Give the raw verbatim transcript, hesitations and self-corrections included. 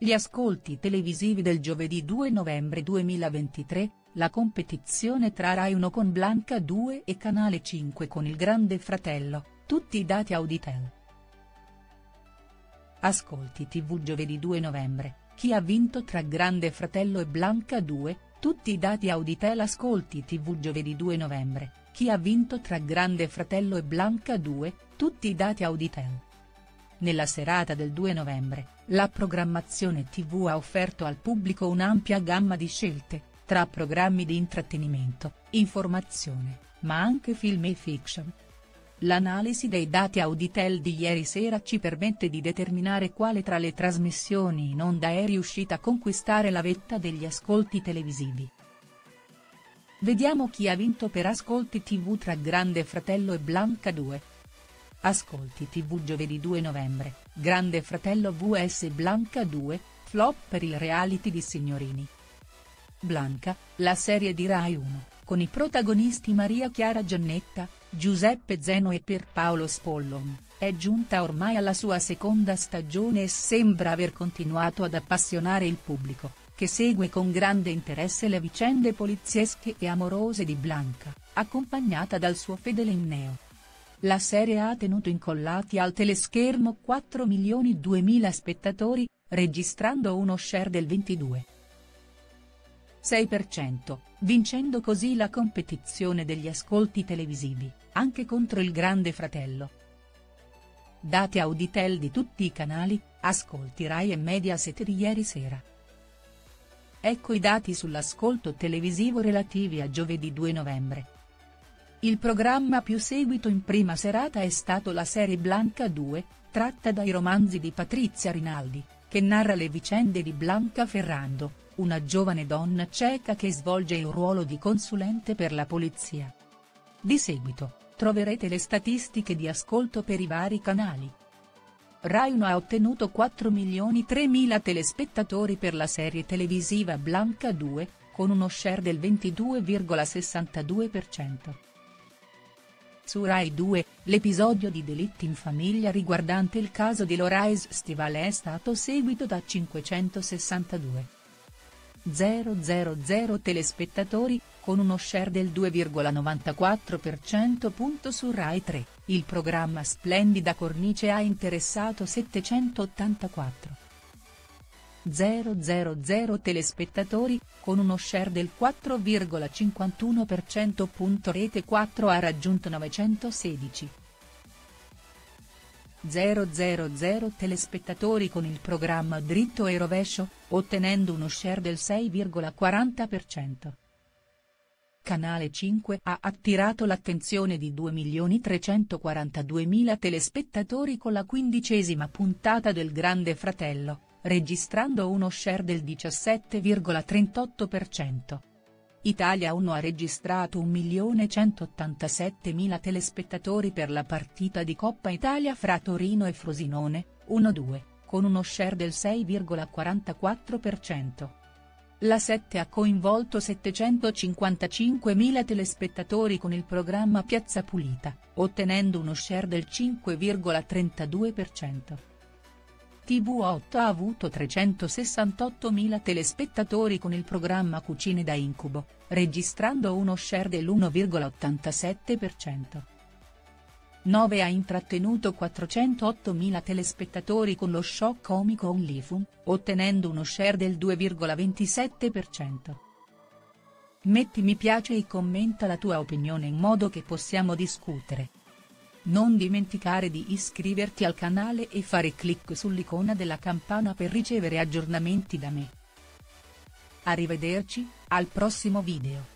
Gli ascolti televisivi del giovedì due novembre duemilaventitré, la competizione tra Rai uno con Blanca due e Canale cinque con Il Grande Fratello, tutti i dati Auditel. Ascolti tivù giovedì due novembre, chi ha vinto tra Grande Fratello e Blanca due, tutti i dati Auditel. Ascolti tivù giovedì due novembre, chi ha vinto tra Grande Fratello e Blanca due, tutti i dati Auditel. Nella serata del due novembre, la programmazione tivù ha offerto al pubblico un'ampia gamma di scelte, tra programmi di intrattenimento, informazione, ma anche film e fiction. L'analisi dei dati Auditel di ieri sera ci permette di determinare quale tra le trasmissioni in onda è riuscita a conquistare la vetta degli ascolti televisivi. Vediamo chi ha vinto per ascolti tivù tra Grande Fratello e Blanca due. Ascolti tivù giovedì due novembre, Grande Fratello vs Blanca due, flop per il reality di Signorini. Blanca, la serie di Rai uno, con i protagonisti Maria Chiara Giannetta, Giuseppe Zeno e Pierpaolo Spollon, è giunta ormai alla sua seconda stagione e sembra aver continuato ad appassionare il pubblico, che segue con grande interesse le vicende poliziesche e amorose di Blanca, accompagnata dal suo fedele Inneo. La serie ha tenuto incollati al teleschermo quattro milioni duemila spettatori, registrando uno share del ventidue virgola sei per cento, vincendo così la competizione degli ascolti televisivi, anche contro Il Grande Fratello. Dati Auditel di tutti i canali, ascolti Rai e Mediaset di ieri sera. Ecco i dati sull'ascolto televisivo relativi a giovedì due novembre. Il programma più seguito in prima serata è stato la serie Blanca due, tratta dai romanzi di Patrizia Rinaldi, che narra le vicende di Blanca Ferrando, una giovane donna ceca che svolge il ruolo di consulente per la polizia. Di seguito, troverete le statistiche di ascolto per i vari canali. Rai uno ha ottenuto quattro milioni tremila telespettatori per la serie televisiva Blanca due, con uno share del ventidue virgola sessantadue per cento. Su Rai due, l'episodio di Delitti in famiglia riguardante il caso di Lorais Stivale è stato seguito da cinquecentosessantadue mila telespettatori, con uno share del due virgola novantaquattro per cento. Su Rai tre, il programma Splendida Cornice ha interessato settecentottantaquattro mila telespettatori, con uno share del quattro virgola cinquantuno per cento. Rete quattro ha raggiunto novecentosedici mila telespettatori con il programma Dritto e Rovescio, ottenendo uno share del sei virgola quaranta per cento. Canale cinque ha attirato l'attenzione di due milioni trecentoquarantaduemila telespettatori con la quindicesima puntata del Grande Fratello, registrando uno share del diciassette virgola trentotto per cento. Italia uno ha registrato un milione centottantasettemila telespettatori per la partita di Coppa Italia fra Torino e Frosinone, uno due, con uno share del sei virgola quarantaquattro per cento. La sette ha coinvolto settecentocinquantacinquemila telespettatori con il programma Piazza Pulita, ottenendo uno share del cinque virgola trentadue per cento. tivù otto ha avuto trecentosessantottomila telespettatori con il programma Cucine da incubo, registrando uno share dell'uno virgola ottantasette per cento. nove ha intrattenuto quattrocentottomila telespettatori con lo show comico OnlyFun, ottenendo uno share del due virgola ventisette per cento. Metti mi piace e commenta la tua opinione in modo che possiamo discutere. Non dimenticare di iscriverti al canale e fare clic sull'icona della campana per ricevere aggiornamenti da me. Arrivederci, al prossimo video.